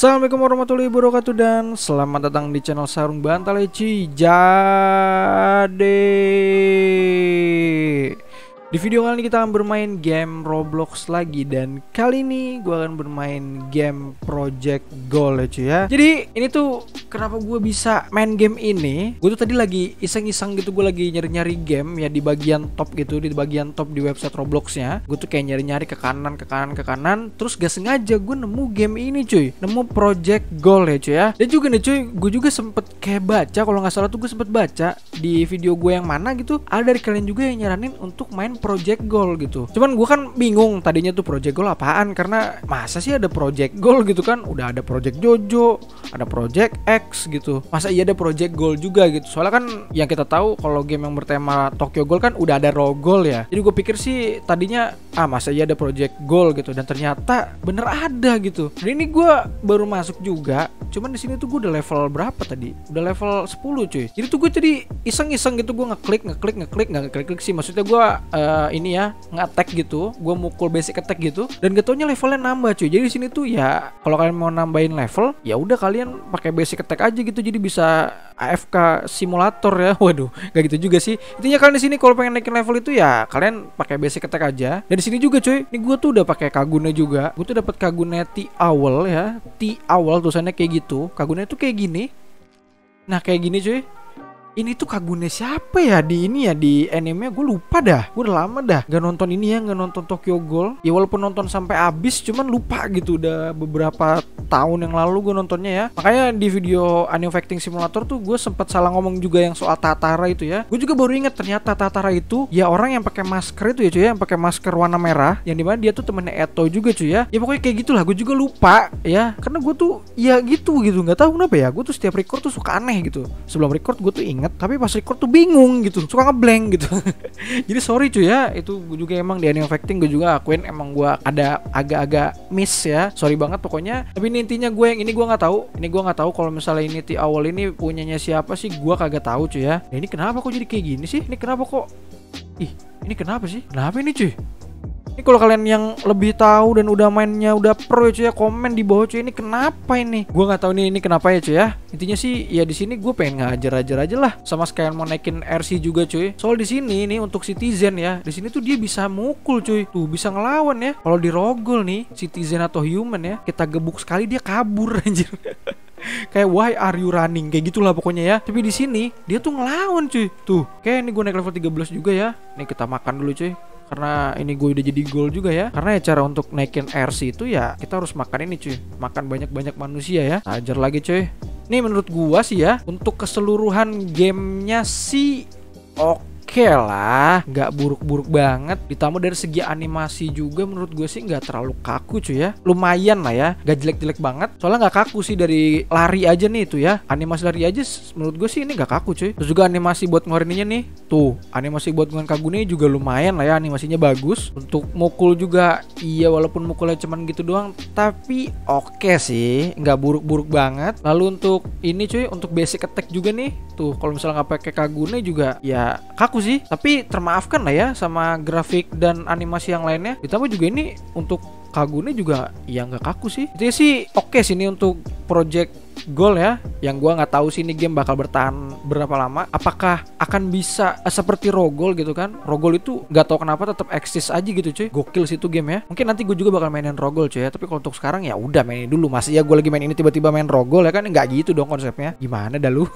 Assalamualaikum warahmatullahi wabarakatuh dan selamat datang di channel Sarung Bantal Eci. Di video kali ini kita akan bermain game Roblox lagi. Dan kali ini gue akan bermain game Project Goal ya cuy ya. Jadi ini tuh kenapa gue bisa main game ini, gue tuh tadi lagi iseng-iseng gitu. Gue lagi nyari-nyari game ya di bagian top gitu, di bagian top di website Robloxnya. Gue tuh kayak nyari-nyari ke kanan. Terus gak sengaja gue nemu game ini cuy, nemu Project Goal ya cuy ya. Dan juga nih cuy, gue juga sempet kayak baca, kalau gak salah tuh gue sempet baca di video gue yang mana gitu, ada dari kalian juga yang nyaranin untuk main Project Goal gitu. Cuman gue kan bingung tadinya tuh Project Goal apaan, karena masa sih ada Project Goal gitu kan, udah ada Project Jojo, ada Project X gitu, masa iya ada Project Goal juga gitu. Soalnya kan yang kita tahu kalau game yang bertema Tokyo Ghoul kan udah ada Raw Goal ya. Jadi gue pikir sih tadinya masa iya ada Project Goal gitu, dan ternyata bener ada gitu. Dan ini gue baru masuk juga, cuman di sini tuh gue udah level berapa tadi? Udah level 10 cuy. Jadi tuh gue tadi iseng-iseng gitu, gue ngeklik nggak ngeklik sih, maksudnya gue ini ya nge-attack gitu, gue mukul basic attack gitu, dan getonya levelnya nambah cuy. Jadi di sini tuh ya kalau kalian mau nambahin level, ya udah kalian pakai basic attack aja gitu, jadi bisa AFK simulator ya. Waduh, gak gitu juga sih. Intinya kalian di sini kalau pengen naikin level itu ya kalian pakai basic attack aja. Dan di sini juga cuy, ini gue tuh udah pakai Kagune juga. Gue tuh dapat Kagune T-Owl ya, T-Owl tulisannya kayak gitu. Kagune tuh kayak gini. Nah kayak gini cuy. Ini tuh Kagune siapa ya di ini ya, di anime gue lupa dah. Gue udah lama dah gak nonton ini ya, gak nonton Tokyo Ghoul. Ya walaupun nonton sampai habis, cuman lupa gitu. Udah beberapa tahun yang lalu gue nontonnya ya. Makanya di video Anime Fighting Simulator tuh gue sempat salah ngomong juga yang soal Tatara itu ya. Gue juga baru inget ternyata Tatara itu ya orang yang pakai masker itu ya cuy ya, yang pakai masker warna merah, yang dimana dia tuh temennya Eto juga cuy ya. Ya pokoknya kayak gitulah, gue juga lupa ya. Karena gue tuh ya gitu nggak tahu kenapa ya. Gue tuh setiap record tuh suka aneh gitu. Sebelum record gue tuh inget, tapi pas record tuh bingung gitu, suka ngeblank gitu. Jadi sorry cuy ya, itu gue juga emang di Anime Fighting gue juga akuin emang gue ada agak-agak miss ya, sorry banget pokoknya. Tapi ini intinya gue yang ini gue nggak tahu, kalau misalnya ini T-Owl ini punyanya siapa sih, gue kagak tahu cuy ya. Nah, ini kenapa kok jadi kayak gini sih? Ini kenapa kok? Ini kenapa sih? Kenapa ini cuy? Ini kalau kalian yang lebih tahu dan udah mainnya udah pro ya cuy ya, komen di bawah cuy, ini kenapa ini? Gue nggak tahu nih ini kenapa ya cuy ya. Intinya sih ya di sini gue pengen ngajar-ajar aja lah, sama sekalian mau naikin RC juga cuy. Soal di sini nih untuk Citizen ya, di sini tuh dia bisa mukul cuy, tuh bisa ngelawan ya. Kalau di Rogol nih Citizen atau Human ya, kita gebuk sekali dia kabur anjir. Kayak why are you running, kayak gitulah pokoknya ya. Tapi di sini dia tuh ngelawan cuy. Tuh, kayak ini gue naik level 13 juga ya. Nih kita makan dulu cuy, karena ini gue udah jadi goal juga ya. Karena ya cara untuk naikin RC itu ya kita harus makan ini cuy, makan banyak-banyak manusia ya. Ajar lagi cuy. Nih menurut gua sih ya, untuk keseluruhan gamenya sih oke lah, nggak buruk-buruk banget. Ditambah dari segi animasi juga menurut gue sih nggak terlalu kaku cuy ya, lumayan lah ya, nggak jelek-jelek banget. Soalnya nggak kaku sih dari lari aja nih itu ya, animasi lari aja menurut gue sih ini nggak kaku cuy. Terus juga animasi buat ngeluarinnya nih, tuh animasi buat ngeluarin Kagune juga lumayan lah ya, animasinya bagus. Untuk mukul juga iya, walaupun mukulnya cuman gitu doang, tapi oke sih, nggak buruk-buruk banget. Lalu untuk ini cuy, untuk basic attack juga nih, tuh kalau misalnya nggak pakai Kagune juga ya kaku sih, tapi termaafkan lah ya sama grafik dan animasi yang lainnya. Ditambah juga ini untuk Kagune juga ya nggak kaku sih. Itu sih oke sih ini untuk Project Goal ya. Yang gua nggak tahu sih ini game bakal bertahan berapa lama. Apakah akan bisa seperti Rogol gitu kan? Rogol itu nggak tahu kenapa tetap eksis aja gitu cuy. Gokil sih itu game ya. Mungkin nanti gue juga bakal mainin Rogol cuy ya. Tapi kalau untuk sekarang ya udah mainin dulu. Masih ya gue lagi main ini tiba-tiba main Rogol ya kan? Nggak gitu dong konsepnya. Gimana dah lu?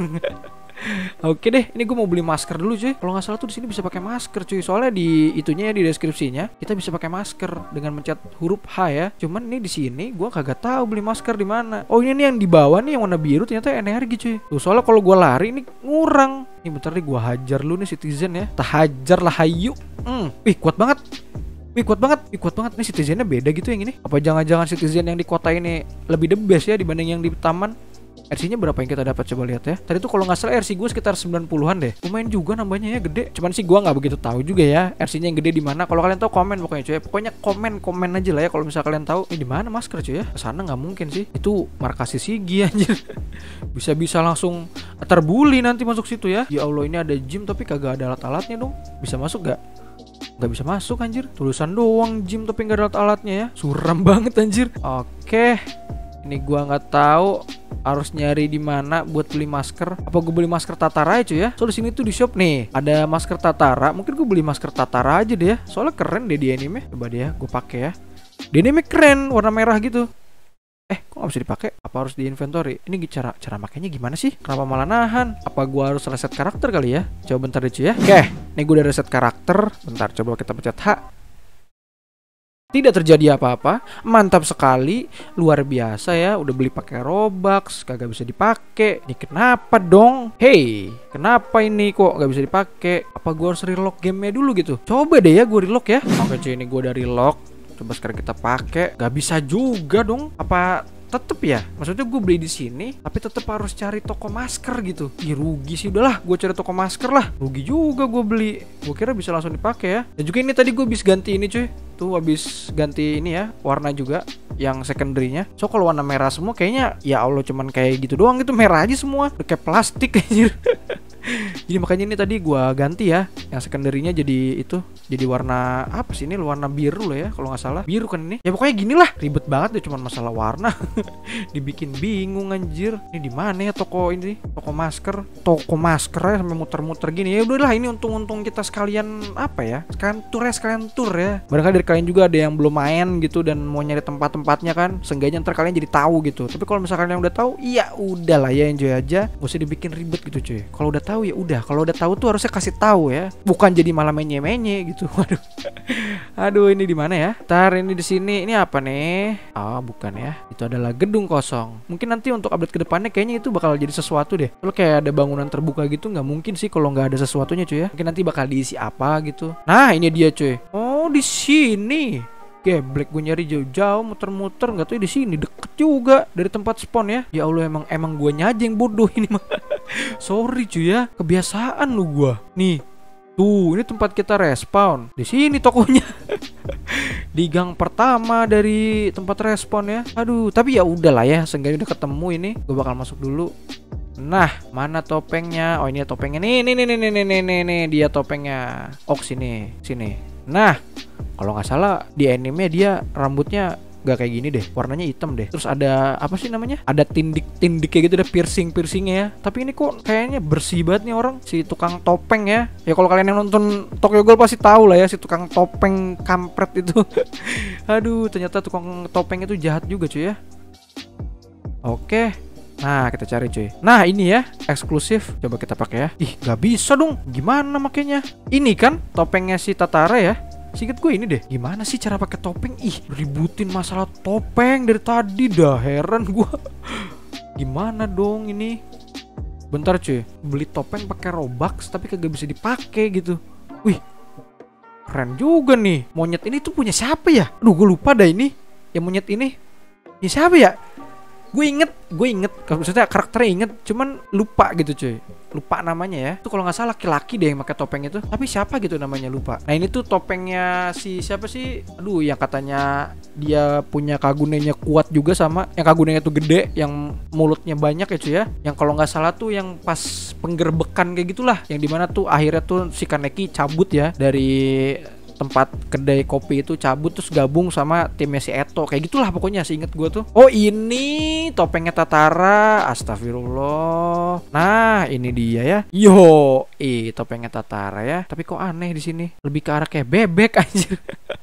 Oke deh, ini gue mau beli masker dulu cuy. Kalau nggak salah tuh di sini bisa pakai masker cuy. Soalnya di itunya ya, di deskripsinya kita bisa pakai masker dengan mencet huruf H ya. Cuman ini di sini gue kagak tahu beli masker di mana. Oh ini nih yang di bawah nih yang warna biru ternyata energi cuy. Tuh soalnya kalau gue lari ini ngurang. Nih bentar nih gue hajar lu nih Citizen ya. Tak hajar lah hayu. Kuat banget. Kuat banget nih Citizennya beda gitu yang ini. Apa jangan-jangan Citizen yang di kota ini lebih the best ya dibanding yang di taman? RC-nya berapa yang kita dapat, coba lihat ya. Tadi tuh kalau nggak salah RC gue sekitar 90-an deh. Lumayan juga nambahnya ya, gede. Cuman sih gue nggak begitu tahu juga ya RC-nya yang gede di mana. Kalau kalian tahu komen pokoknya cuy. Pokoknya komen aja lah ya kalau misalnya kalian tahu. Ini di mana masker cuy ya? Kesana nggak mungkin sih. Itu markas Sigi anjir. Bisa langsung terbully nanti masuk situ ya. Ya Allah, ini ada gym tapi kagak ada alat-alatnya dong. Bisa masuk gak? Gak bisa masuk anjir. Tulisan doang gym tapi gak ada alat-alatnya ya. Suram banget anjir. Oke. Ini gua nggak tahu harus nyari di mana buat beli masker. Apa gue beli masker Tatara aja ya? Soalnya sini tuh di shop nih ada masker Tatara. Mungkin gue beli masker Tatara aja deh ya. Soalnya keren deh di anime. Coba deh ya, gue pakai ya. Di anime keren, warna merah gitu. Kok nggak bisa dipakai? Apa harus di inventory? Ini cara makainya gimana sih? Kenapa malah nahan? Apa gua harus reset karakter kali ya? Coba bentar deh cuy ya. Oke, nih gue udah reset karakter. Bentar, coba kita pencet H. Tidak terjadi apa-apa. Mantap sekali, luar biasa ya. Udah beli pakai Robux, kagak bisa dipakai. Ini kenapa dong? Hey, kenapa ini kok nggak bisa dipakai? Apa gua harus relock gamenya dulu gitu? Coba deh ya, gue relock ya. Oke cuy, ini gue udah relock. Coba sekarang kita pakai. Gak bisa juga dong. Apa tetep ya? Maksudnya gue beli di sini, tapi tetep harus cari toko masker gitu. Ih rugi sih, udahlah. Gue cari toko masker lah. Rugi juga gue beli. Gue kira bisa langsung dipakai ya. Dan juga ini tadi gue habis ganti ini cuy. Tuh habis ganti ini ya, warna juga yang secondary-nya. So kalau warna merah semua kayaknya ya Allah cuman kayak gitu doang gitu, merah aja semua. Udah kayak plastik anjir. Jadi makanya ini tadi gua ganti ya, yang secondary-nya jadi itu, jadi warna apa sih ini? Warna biru lah ya kalau nggak salah. Biru kan ini. Ya pokoknya gini lah, ribet banget deh cuman masalah warna. Dibikin bingung anjir. Ini di mana ya toko ini? Toko masker. Toko masker ya sampai muter-muter gini. Ya udahlah, ini untung-untung kita sekalian apa ya? Sekalian tur ya. Barangkali dari kalian juga ada yang belum main gitu dan mau nyari tempat-tempatnya kan. Seenggaknya ntar kalian jadi tahu gitu. Tapi kalau misalkan yang udah tahu, iya udahlah ya, enjoy aja. Gak usah dibikin ribet gitu cuy. Kalau udah tahu ya udah, kalau udah tahu tuh harusnya kasih tahu ya, bukan jadi malah menye-menye gitu. Waduh. Aduh, ini di mana ya? Ntar ini di sini. Ini apa nih? Oh, bukan ya. Itu adalah gedung kosong. Mungkin nanti untuk update ke depannya kayaknya itu bakal jadi sesuatu deh. Kalau kayak ada bangunan terbuka gitu nggak mungkin sih kalau nggak ada sesuatunya cuy ya. Mungkin nanti bakal diisi apa gitu. Nah, ini dia cuy. Oh, di sini. Geblek, gue nyari jauh-jauh muter-muter, nggak tahu di sini deket juga dari tempat spawn ya. Ya Allah, emang gue aja yang bodoh ini mah. Sorry cuy ya, kebiasaan lu gua. Nih, tuh ini tempat kita respawn. Di sini tokonya. Di gang pertama dari tempat respawn ya. Aduh, tapi ya udahlah ya, seenggaknya udah ketemu ini. Gue bakal masuk dulu. Nah, mana topengnya? Oh, ini ya topengnya. Nih, dia topengnya. Oh, sini. Nah, kalau nggak salah di anime dia rambutnya gak kayak gini deh, warnanya hitam deh. Terus ada apa sih namanya? Ada tindik kayak gitu, ada piercingnya ya. Tapi ini kok kayaknya bersih banget nih orang, si tukang topeng ya. Ya kalau kalian yang nonton Tokyo Ghoul pasti tahu lah ya, si tukang topeng kampret itu. Aduh, ternyata tukang topeng itu jahat juga cuy ya. Oke. Nah, kita cari cuy. Nah, ini ya, eksklusif. Coba kita pakai ya. Ih, gak bisa dong. Gimana makanya? Ini kan topengnya si Tatara ya. Singkat gue ini deh. Gimana sih cara pakai topeng? Ih, ributin masalah topeng dari tadi dah, heran gue. Gimana dong ini? Bentar cuy, beli topeng pakai Robux tapi kagak bisa dipakai gitu. Wih, keren juga nih. Monyet ini tuh punya siapa ya? Aduh, gue lupa dah ini. Yang monyet ini. Ini siapa ya? Gue inget, maksudnya karakternya inget, cuman lupa gitu cuy. Lupa namanya ya. Itu kalau nggak salah laki-laki deh yang pakai topeng itu. Tapi siapa gitu namanya, lupa. Nah, ini tuh topengnya si siapa sih? Aduh, yang katanya dia punya kagunenya kuat juga, sama yang kagunenya tuh gede, yang mulutnya banyak ya cuy ya. Yang kalau nggak salah tuh yang pas penggerbekan kayak gitulah, yang dimana tuh akhirnya tuh si Kaneki cabut ya dari tempat kedai kopi itu, cabut terus gabung sama timnya si Eto, kayak gitulah pokoknya, seinget gue tuh. Oh, ini topengnya Tatara, astagfirullah. Nah, ini dia ya. Yo, topengnya Tatara ya. Tapi kok aneh di sini, lebih ke arah kayak bebek anjir.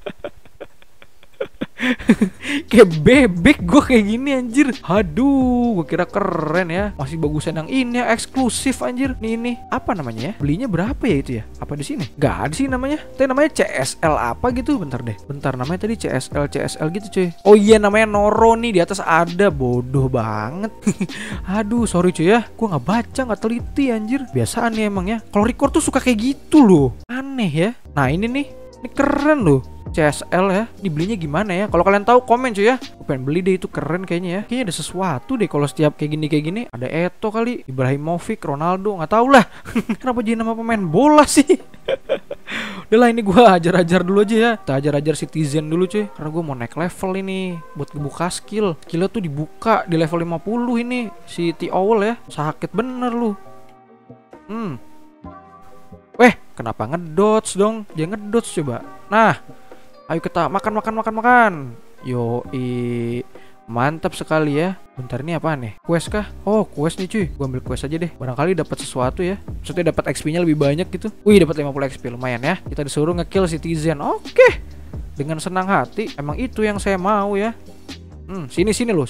Kayak bebek gue kayak gini anjir. Aduh, gue kira keren ya. Masih bagusan yang ini ya, eksklusif anjir. Nih, apa namanya ya? Belinya berapa ya itu ya? Apa di sini? Gak ada sih namanya. Tapi namanya CSL apa gitu. Bentar deh. Bentar, namanya tadi CSL gitu cuy. Oh iya, namanya Noro nih, di atas ada. Bodoh banget. Aduh, sorry cuy ya. Gue nggak baca, nggak teliti anjir. Biasaan nih emang ya. Kalau record tuh suka kayak gitu loh. Aneh ya. Nah, ini nih. Ini keren loh. CSL ya, dibelinya gimana ya? Kalau kalian tahu komen cuy ya. Gue pengen beli deh, itu keren kayaknya ya. Kayaknya ada sesuatu deh kalau setiap kayak gini. Ada Eto kali, Ibrahimovic, Ronaldo, nggak tahu lah. Kenapa jadi nama pemain bola sih? Udah lah, ini gue ajar-ajar dulu aja ya. Kita ajar-ajar Citizen dulu cuy, karena gue mau naik level ini buat ngebuka skill. Skillnya tuh dibuka di level 50 ini. Si T-Owl ya, sakit bener lu. Weh, kenapa ngedodge dong? Dia ngedodge coba. Nah, ayo kita makan. Yoi. Mantap sekali ya. Bentar, ini apaan nih? Quest kah? Oh, quest nih cuy. Gua ambil quest aja deh. Barangkali dapat sesuatu ya. Maksudnya dapat XP-nya lebih banyak gitu. Wih, dapat 50 XP lumayan ya. Kita disuruh ngekill citizen. Oke. Dengan senang hati. Emang itu yang saya mau ya. Sini lo.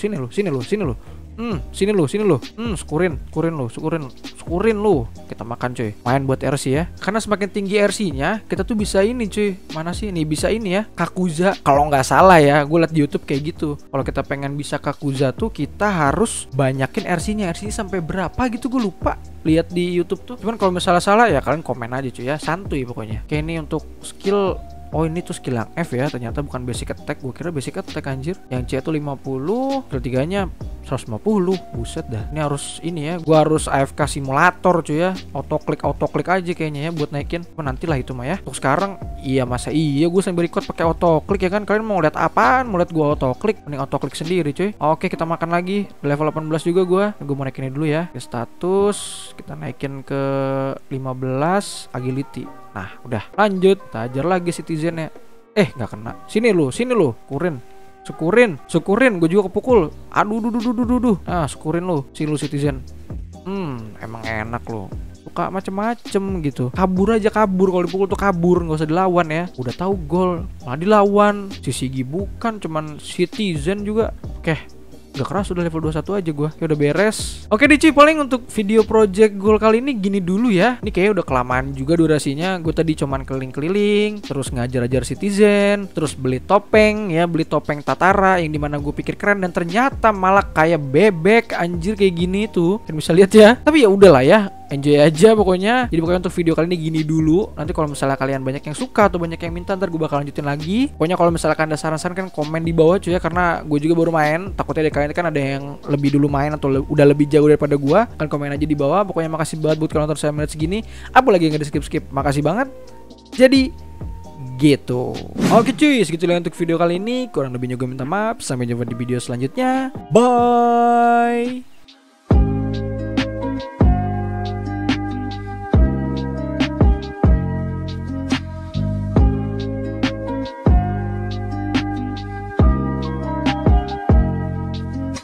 Syukurin lu. Kita makan cuy. Main buat RC ya. Karena semakin tinggi RC-nya, kita tuh bisa ini cuy. Mana sih? Nih bisa ini ya. Kakuza. Kalau nggak salah ya, gue liat di YouTube kayak gitu. Kalau kita pengen bisa Kakuza tuh, kita harus banyakin RC-nya. RC-nya sampai berapa gitu gue lupa. Lihat di YouTube tuh. Cuman kalau misalnya salah ya kalian komen aja cuy ya. Santuy pokoknya. Kayak ini untuk skill. Oh, ini tuh skill yang F ya, ternyata bukan basic attack. Gue kira basic attack anjir. Yang C tuh 50, skill 3-nya 150. Buset dah. Ini harus ini ya. Gue harus AFK simulator cuy ya. Autoklik aja kayaknya ya buat naikin. Nantilah itu mah ya. Untuk sekarang iya, masa iya gue sambil record pakai autoklik ya kan. Kalian mau lihat apaan? Mau lihat gue autoklik? Mending autoklik sendiri cuy. Oke, kita makan lagi. Level 18 juga gue. Gue mau naikin dulu ya. Status kita naikin ke 15 agility. Nah, udah lanjut. Kita ajar lagi citizennya. Nggak kena. Sini lu. Syukurin. Gue juga kepukul. Aduh. Nah, syukurin lu. Sini lu citizen. Emang enak lu. Suka macem-macem gitu. Kabur kalau dipukul tuh kabur, nggak usah dilawan ya. Udah tahu gol malah dilawan. Si Sigi bukan, cuman citizen juga. Oke. Gak keras, udah level 21 aja gue. Kayak udah beres. Oke deh cuy, paling untuk video project goal kali ini gini dulu ya. Ini kayaknya udah kelamaan juga durasinya. Gue tadi cuman keliling-keliling, terus ngajar-ajar citizen, terus beli topeng ya, beli topeng Tatara yang dimana gue pikir keren dan ternyata malah kayak bebek anjir kayak gini tuh. Kalian bisa lihat ya. Tapi ya udahlah ya. Enjoy aja pokoknya. Jadi pokoknya untuk video kali ini gini dulu. Nanti kalau misalnya kalian banyak yang suka atau banyak yang minta, ntar gue bakal lanjutin lagi. Pokoknya kalau misalnya kalian ada saran-saran kan komen di bawah cuy ya. Karena gue juga baru main. Takutnya dari kalian kan ada yang lebih dulu main atau udah lebih jauh daripada gue. Kalian komen aja di bawah. Pokoknya makasih banget buat kalian nonton saya menit segini. Apalagi yang gak di skip-skip. Makasih banget. Jadi gitu. Oke cuy, segitulah untuk video kali ini. Kurang lebihnya gue minta maaf. Sampai jumpa di video selanjutnya. Bye.